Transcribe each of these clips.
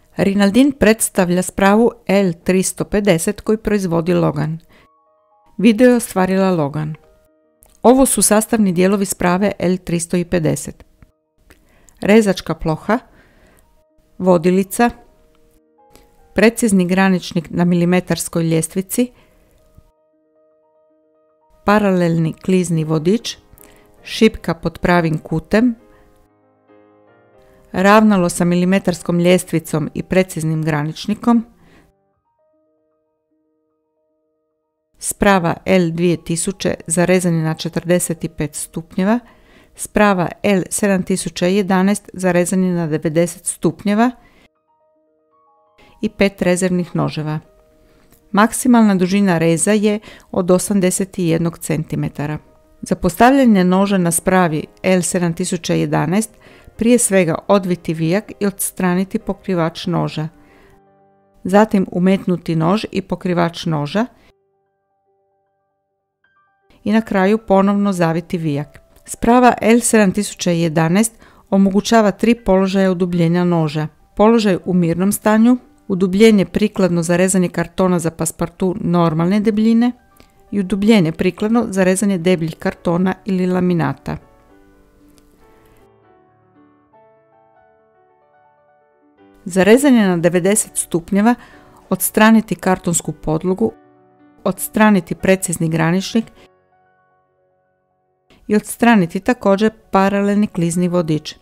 Rinaldin predstavlja spravu L350 koju proizvodi Logan. Video je ostvarila Logan. Ovo su sastavni dijelovi sprave L350. Rezačka ploha, vodilica, precizni graničnik na milimetarskoj ljestvici, paralelni klizni vodič, šipka pod pravim kutem, ravnalo sa milimetarskom ljestvicom i preciznim graničnikom, sprava L2000 za rezanje na 45 stupnjeva, sprava L7011 za rezanje na 90 stupnjeva i 5 rezervnih noževa. Maksimalna dužina reza je od 81 cm. Za postavljanje noža na spravi L7011 prije svega odviti vijak i odstraniti pokrivač noža. Zatim umetnuti nož i pokrivač noža i na kraju ponovno zaviti vijak. Sprava L7011 omogućava 3 položaja udubljenja noža. Položaj u mirnom stanju, udubljenje prikladno za rezanje kartona za paspartu normalne debljine i udubljenje prikladno za rezanje debljih kartona ili laminata. Za rezanje na 90 stupnjeva odstraniti kartonsku podlogu, odstraniti precizni graničnik i odstraniti također paralelni klizni vodič.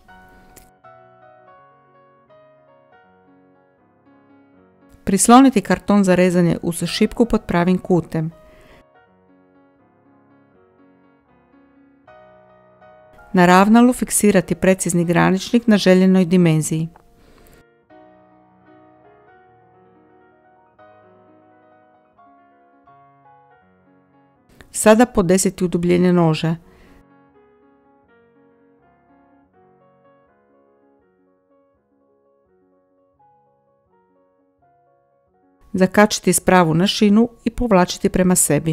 Prisloniti karton za rezanje uz šipku pod pravim kutem. Na ravnalu fiksirati precizni graničnik na željenoj dimenziji. Sada podesiti udubljenje noža. Zakačiti spravu na šinu i povlačiti prema sebi.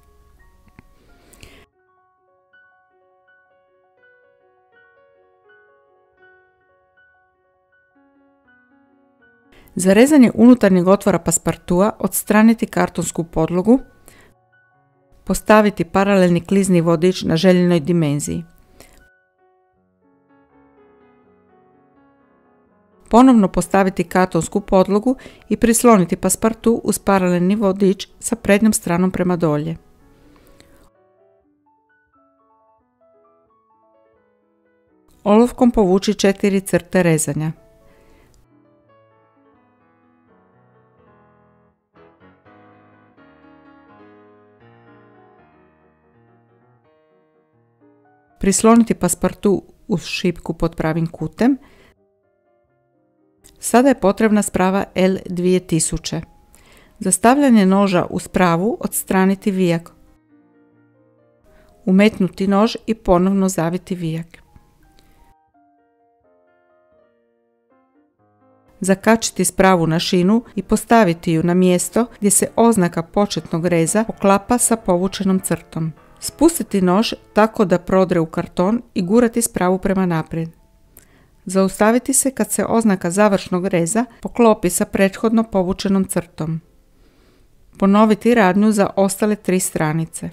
Za rezanje unutarnjeg otvora paspartua odstraniti kartonsku podlogu, postaviti paralelni klizni vodič na željenoj dimenziji. Ponovno postaviti kartonsku podlogu i prisloniti paspartu uz paralelni vodič sa prednjom stranom prema dolje. Olovkom povuči 4 crte rezanja. Prisloniti paspartu uz šipku pod pravim kutem. Sada je potrebna sprava L2000. Za stavljanje noža u spravu odstraniti vijak. Umetnuti nož i ponovno zaviti vijak. Zakačiti spravu na šinu i postaviti ju na mjesto gdje se oznaka početnog reza poklapa sa povučenom crtom. Spustiti nož tako da prodre u karton i gurati spravu prema naprijed. Zaustaviti se kad se oznaka završnog reza poklopi sa prethodno povučenom crtom. Ponoviti radnju za ostale 3 stranice.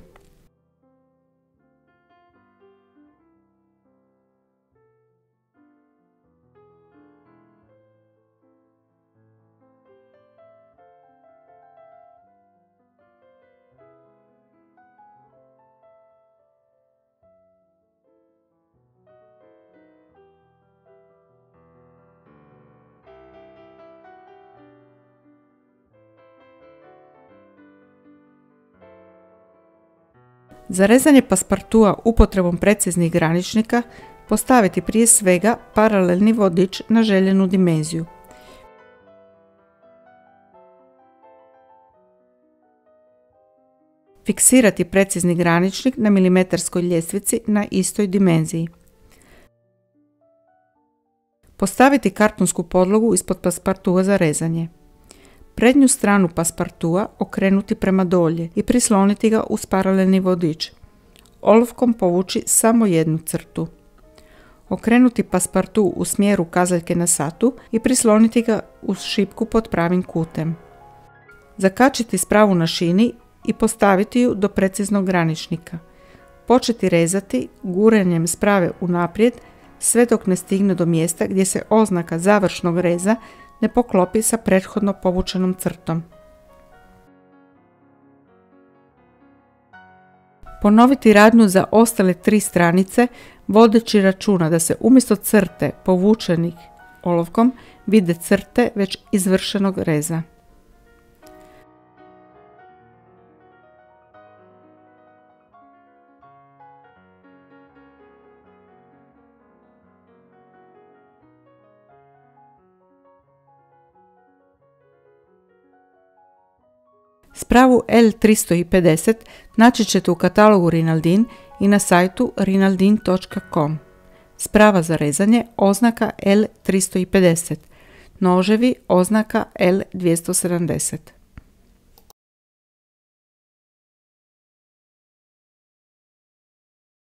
Za rezanje paspartua upotrebom preciznih graničnika postaviti prije svega paralelni vodič na željenu dimenziju. Fiksirati precizni graničnik na milimetarskoj ljestvici na istoj dimenziji. Postaviti kartonsku podlogu ispod paspartua za rezanje. Prednju stranu paspartua okrenuti prema dolje i prisloniti ga uz paralelni vodič. Olovkom povući samo jednu crtu. Okrenuti paspartu u smjeru kazaljke na satu i prisloniti ga uz šipku pod pravim kutem. Zakačiti spravu na šini i postaviti ju do preciznog graničnika. Početi rezati guranjem sprave unaprijed sve dok ne stigne do mjesta gdje se oznaka završnog reza ne poklopi sa prethodno povučenom crtom. Ponoviti radnju za ostale 3 stranice vodeći računa da se umjesto crte povučenih olovkom vide crte već izvršenog reza. Spravu L350 naći ćete u katalogu Rinaldin i na sajtu rinaldin.com. Sprava za rezanje oznaka L350, noževi oznaka L270.